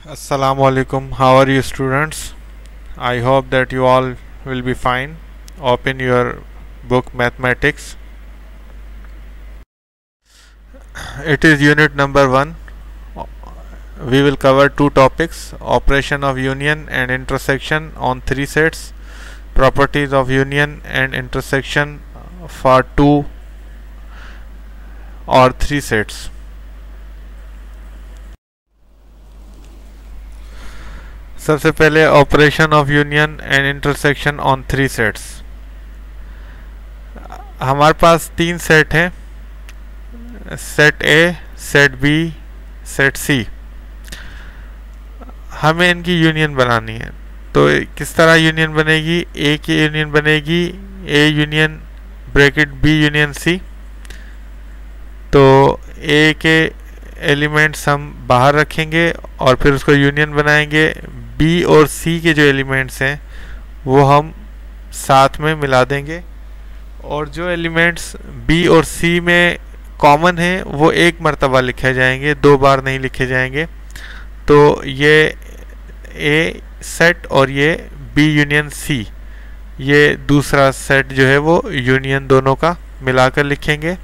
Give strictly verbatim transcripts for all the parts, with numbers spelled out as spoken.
Assalamu alaikum. How are you, students? I hope that you all will be fine. Open your book Mathematics. It is unit number one. We will cover two topics: operation of union and intersection on three sets, properties of union and intersection for two or three sets. सबसे पहले operation of union and intersection on three sets. हमारे पास तीन set हैं, set A, set B, set C. हमें इनकी union बनानी है। तो किस तरह यूनियन बनेगी? ए की यूनियन बनेगी A union bracket B union C. तो ए के एलिमेंट्स हम बाहर रखेंगे और फिर उसको यूनियन बनाएंगे। बी और सी के जो एलिमेंट्स हैं वो हम साथ में मिला देंगे, और जो एलिमेंट्स बी और सी में कॉमन हैं वो एक मर्तबा लिखे जाएंगे, दो बार नहीं लिखे जाएंगे। तो ये ए सेट और ये बी यूनियन सी, ये दूसरा सेट जो है वो यूनियन दोनों का मिलाकर लिखेंगे।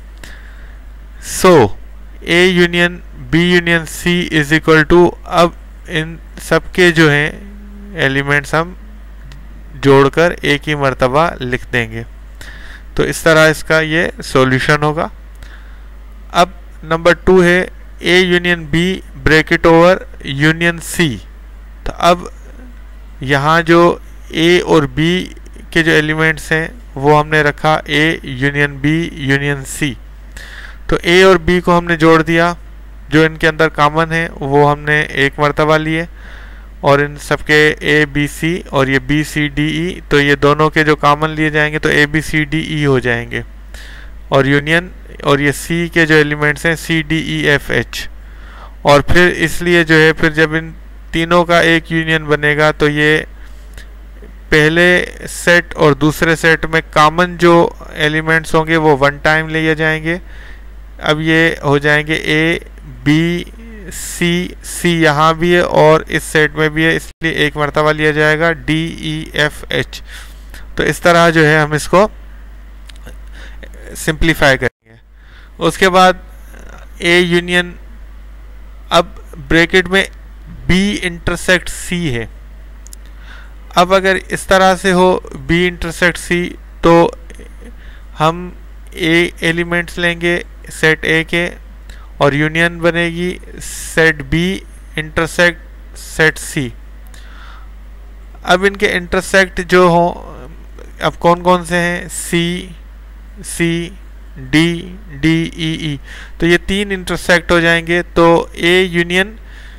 So A union B union C is equal to, अब इन सबके जो हैं एलिमेंट्स हम जोड़कर एक ही मर्तबा लिख देंगे। तो इस तरह इसका ये सॉल्यूशन होगा। अब नंबर टू है A union B bracket over union C. तो अब यहाँ जो ए और बी के जो एलिमेंट्स हैं वो हमने रखा A union B union C. तो ए और बी को हमने जोड़ दिया, जो इनके अंदर कॉमन है वो हमने एक मर्तबा लिए, और इन सबके ए बी सी और ये बी सी डी ई, तो ये दोनों के जो कॉमन लिए जाएंगे तो ए बी सी डी ई हो जाएंगे, और यूनियन और ये सी के जो एलिमेंट्स हैं C D E F H. और फिर इसलिए जो है फिर जब इन तीनों का एक यूनियन बनेगा तो ये पहले सेट और दूसरे सेट में कॉमन जो एलिमेंट्स होंगे वो वन टाइम लिए जाएंगे। अब ये हो जाएंगे ए बी सी, सी यहाँ भी है और इस सेट में भी है, इसलिए एक मर्तबा लिया जाएगा डी ई एफ एच। तो इस तरह जो है हम इसको सिंप्लीफाई करेंगे। उसके बाद ए यूनियन, अब ब्रैकेट में बी इंटरसेक्ट सी है। अब अगर इस तरह से हो बी इंटरसेक्ट सी, तो हम ए एलिमेंट्स लेंगे सेट ए के और यूनियन बनेगी set B intersect set C. अब इनके इंटरसेक्ट जो हो, अब कौन कौन से हैं? C, C, D, D, E, E. तो ये तीन इंटरसेक्ट हो जाएंगे। तो ए यूनियन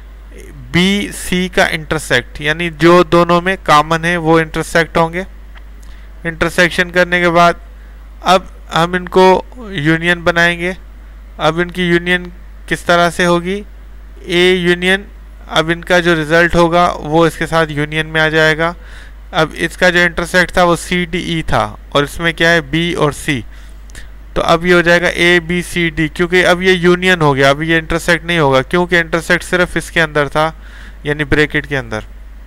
बी सी का इंटरसेक्ट, यानी जो दोनों में कॉमन है वो इंटरसेक्ट होंगे। इंटरसेक्शन करने के बाद अब हम इनको यूनियन बनाएंगे। अब इनकी यूनियन किस तरह से होगी? ए यूनियन, अब इनका जो रिज़ल्ट होगा वो इसके साथ यूनियन में आ जाएगा। अब इसका जो इंटरसेक्ट था वो सी डी ई था, और इसमें क्या है? बी और सी। तो अब ये हो जाएगा ए बी सी डी, क्योंकि अब ये यूनियन हो गया, अब ये इंटरसेक्ट नहीं होगा, क्योंकि इंटरसेक्ट सिर्फ इसके अंदर था, यानी ब्रैकेट के अंदर।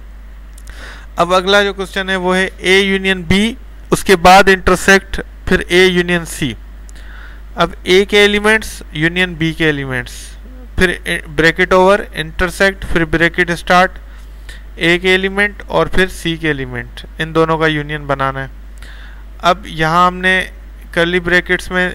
अब अगला जो क्वेश्चन है वो है ए यूनियन बी, उसके बाद इंटरसेक्ट, फिर ए यूनियन सी। अब ए के एलिमेंट्स यूनियन बी के एलिमेंट्स, फिर ब्रैकेट ओवर इंटरसेक्ट, फिर ब्रैकेट स्टार्ट, ए के एलिमेंट और फिर सी के एलिमेंट, इन दोनों का यूनियन बनाना है। अब यहाँ हमने कर्ली ब्रैकेट्स में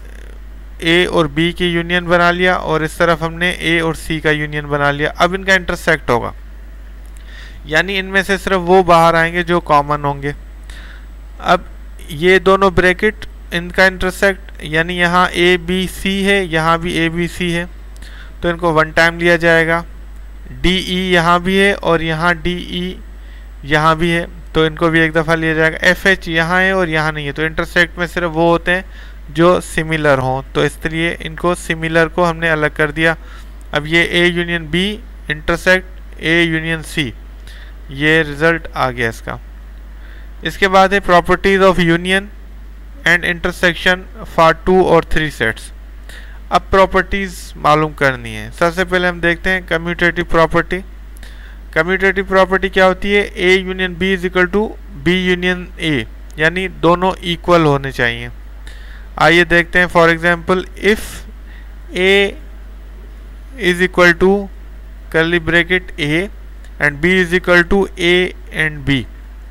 ए और बी की यूनियन बना लिया, और इस तरफ हमने ए और सी का यूनियन बना लिया। अब इनका इंटरसेक्ट होगा, यानी इनमें से सिर्फ वो बाहर आएंगे जो कॉमन होंगे। अब ये दोनों ब्रैकेट, इनका इंटरसेक्ट, यानी यहाँ ए बी सी है, यहाँ भी ए बी सी है, तो इनको वन टाइम लिया जाएगा। डी ई यहाँ भी है और यहाँ डी ई यहाँ भी है, तो इनको भी एक दफ़ा लिया जाएगा। एफ एच यहाँ है और यहाँ नहीं है, तो इंटरसेक्ट में सिर्फ वो होते हैं जो सिमिलर हों, तो इसलिए इनको सिमिलर को हमने अलग कर दिया। अब ये A union B intersect A union C, ये रिज़ल्ट आ गया इसका। इसके बाद है properties of union and intersection for two और थ्री सेट्स। अब प्रॉपर्टीज़ मालूम करनी है। सबसे पहले हम देखते हैं कम्यूटेटिव प्रॉपर्टी। कम्यूटेटिव प्रॉपर्टी क्या होती है, A union B is equal to B union A, यानी दोनों इक्वल होने चाहिए। आइए देखते हैं, for example if A is equal to curly bracket A and B is equal to A and B,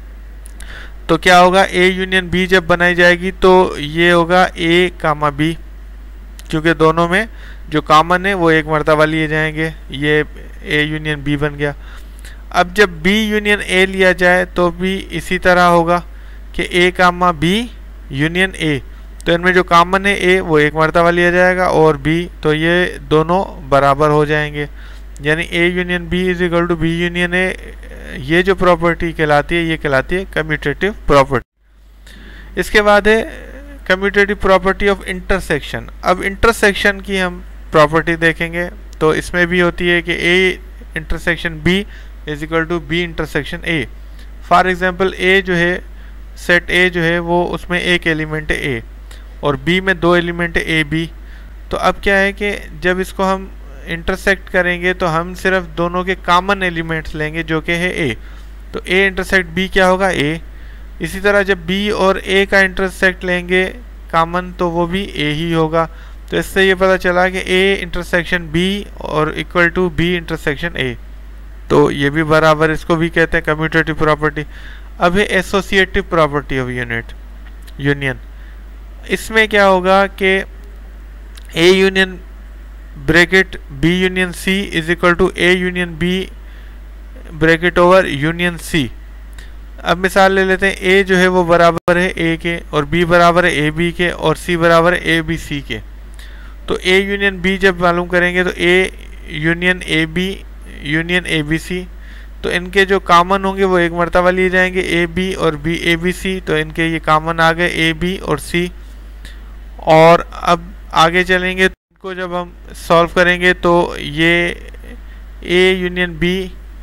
तो क्या होगा, ए यूनियन बी जब बनाई जाएगी तो ये होगा ए कामा बी, क्योंकि दोनों में जो कॉमन है वो एक मर्तबा लिए जाएंगे, ये ए यूनियन बी बन गया। अब जब बी यूनियन ए लिया जाए तो भी इसी तरह होगा कि ए कामा बी यूनियन ए, तो इनमें जो कॉमन है ए वो एक मर्तबा लिया जाएगा और बी, तो ये दोनों बराबर हो जाएंगे, यानी A union B is equal to B union A. ये जो प्रॉपर्टी कहलाती है ये कहलाती है कम्यूटेटिव प्रॉपर्टी। इसके बाद है कम्यूटेटिव प्रॉपर्टी ऑफ इंटरसेक्शन। अब इंटरसेक्शन की हम प्रॉपर्टी देखेंगे तो इसमें भी होती है कि A intersection B is equal to B intersection A. For example A जो है, सेट ए जो है वो उसमें एक एलिमेंट है ए और बी में दो एलिमेंट है ए बी। तो अब क्या है कि जब इसको हम इंटरसेक्ट करेंगे तो हम सिर्फ दोनों के कॉमन एलिमेंट्स लेंगे जो कि है ए, तो ए इंटरसेक्ट बी क्या होगा, ए। इसी तरह जब बी और ए का इंटरसेक्ट लेंगे कॉमन तो वो भी ए ही होगा। तो इससे ये पता चला कि ए इंटरसेक्शन बी और equal to B intersection A, तो ये भी बराबर, इसको भी कहते हैं कम्यूटेटिव प्रॉपर्टी। अब है associative property of unit union. इसमें क्या होगा कि A union bracket B union C is equal to A union B bracket over union C. अब मिसाल ले लेते हैं, ए जो है वो बराबर है ए के और बी बराबर है ए बी के और सी बराबर है ए बी सी के। तो ए यूनियन बी जब मालूम करेंगे तो A union A B union A B C, तो इनके जो कॉमन होंगे वो एक मर्तबा लिए जाएंगे, ए बी और बी ए बी सी, तो इनके ये कॉमन आ गए ए बी और सी। और अब आगे चलेंगे तो इनको जब हम सॉल्व करेंगे तो ये A union B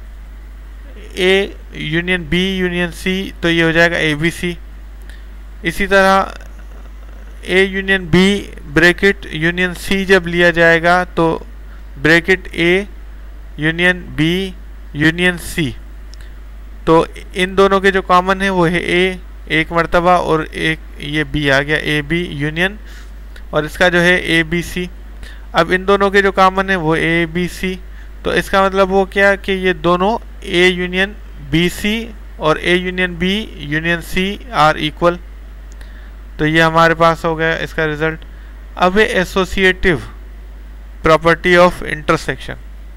A union B union C, तो ये हो जाएगा ए बी सी। इसी तरह A union B bracket union C जब लिया जाएगा तो bracket A union B union C, तो इन दोनों के जो कॉमन है वो है ए एक मर्तबा और एक ये बी आ गया ए बी यूनियन, और इसका जो है ए बी सी। अब इन दोनों के जो कॉमन है वो ए बी सी, तो इसका मतलब वो क्या कि ये दोनों ए यूनियन बी सी और A union B union C are equal, तो ये हमारे पास हो गया इसका रिजल्ट। अब है एसोसिएटिव प्रॉपर्टी ऑफ इंटरसेक्शन।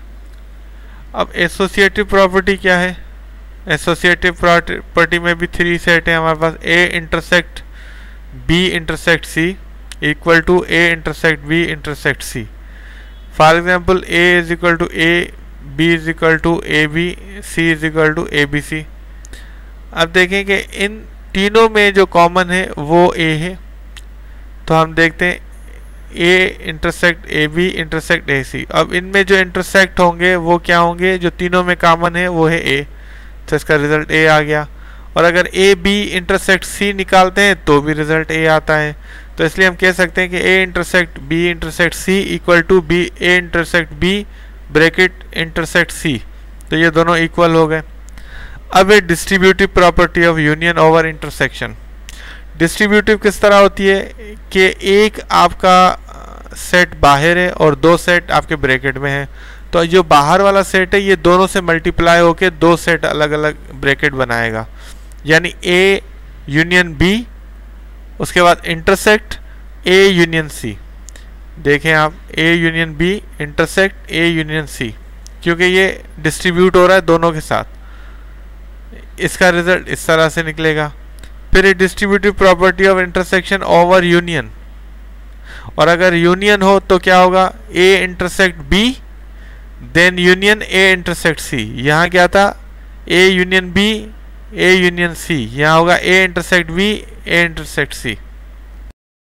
अब एसोसिएटिव प्रॉपर्टी क्या है, एसोसिएटिव प्रॉपर्टी में भी थ्री सेट है हमारे पास, A intersect B intersect C equal to A intersect B intersect C. For example A is equal to A, B is equal to A B, C is equal to A B C. अब देखें कि इन तीनों में जो common है वो ए है, तो हम देखते हैं A intersect A B intersect A C. अब इनमें जो इंटरसेक्ट होंगे वो क्या होंगे, जो तीनों में कॉमन है वो है ए, तो इसका रिजल्ट ए आ गया। और अगर ए बी इंटरसेक्ट सी निकालते हैं तो भी रिजल्ट ए आता है, तो इसलिए हम कह सकते हैं कि A intersect B intersect C equal to B A intersect B bracket intersect C, तो ये दोनों इक्वल हो गए। अब है distributive property of union over intersection. Distributive किस तरह होती है कि एक आपका सेट बाहर है और दो सेट आपके ब्रैकेट में है, तो जो बाहर वाला सेट है ये दोनों से मल्टीप्लाई होकर दो सेट अलग अलग ब्रैकेट बनाएगा, यानी ए यूनियन बी, उसके बाद इंटरसेक्ट ए यूनियन सी। देखें आप, A union B intersect A union C, क्योंकि ये डिस्ट्रीब्यूट हो रहा है दोनों के साथ, इसका रिजल्ट इस तरह से निकलेगा। फिर distributive property of intersection over union, और अगर यूनियन हो तो क्या होगा, A intersect B then union A intersect C. यहाँ क्या था, A union B A union C, यहाँ होगा A intersect B A intersect C.